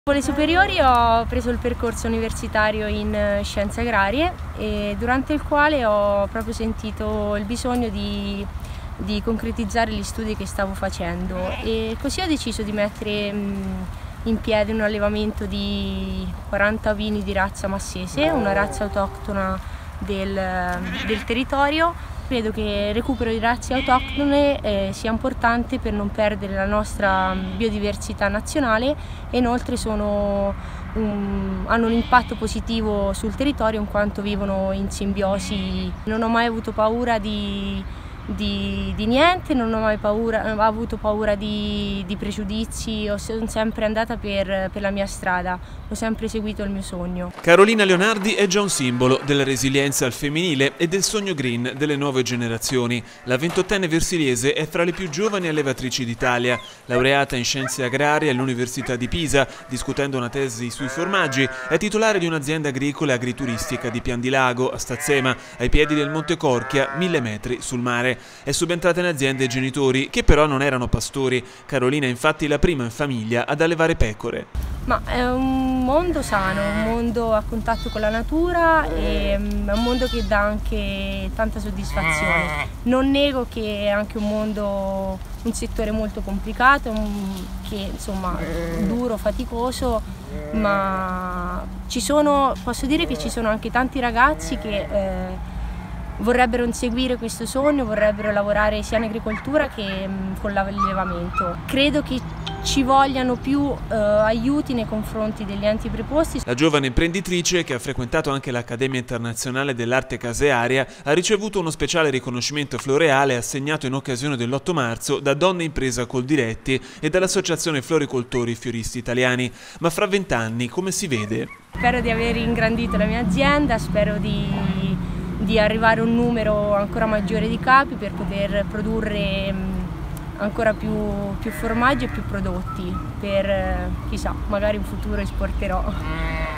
Dopo le superiori ho preso il percorso universitario in scienze agrarie e durante il quale ho proprio sentito il bisogno di concretizzare gli studi che stavo facendo e così ho deciso di mettere in piedi un allevamento di 40 ovini di razza massese, una razza autoctona del territorio. Credo che il recupero di razze autoctone sia importante per non perdere la nostra biodiversità nazionale e inoltre hanno un impatto positivo sul territorio in quanto vivono in simbiosi. Non ho mai avuto paura di niente, non ho mai avuto paura di pregiudizi, sono sempre andata per la mia strada, ho sempre seguito il mio sogno. Carolina Leonardi è già un simbolo della resilienza al femminile e del sogno green delle nuove generazioni. La 28enne versiliese è fra le più giovani allevatrici d'Italia, laureata in scienze agrarie all'Università di Pisa, discutendo una tesi sui formaggi, è titolare di un'azienda agricola e agrituristica di Pian di Lago, a Stazzema, ai piedi del Monte Corchia, 1000 metri sul mare. È subentrata in azienda ai genitori, che però non erano pastori. Carolina è infatti la prima in famiglia ad allevare pecore. Ma è un mondo sano, un mondo a contatto con la natura e è un mondo che dà anche tanta soddisfazione. Non nego che è anche un settore molto complicato, che insomma duro, faticoso, ma posso dire che ci sono anche tanti ragazzi che vorrebbero inseguire questo sogno, vorrebbero lavorare sia in agricoltura che con l'allevamento. Credo che ci vogliano più aiuti nei confronti degli enti preposti. La giovane imprenditrice, che ha frequentato anche l'Accademia Internazionale dell'Arte Casearia, ha ricevuto uno speciale riconoscimento floreale assegnato in occasione dell'8 marzo da Donne Impresa Coldiretti e dall'Associazione Floricoltori Fioristi Italiani. Ma fra 20 anni come si vede? Spero di aver ingrandito la mia azienda, spero di arrivare a un numero ancora maggiore di capi per poter produrre ancora più formaggi e più prodotti per, chissà, magari in futuro esporterò.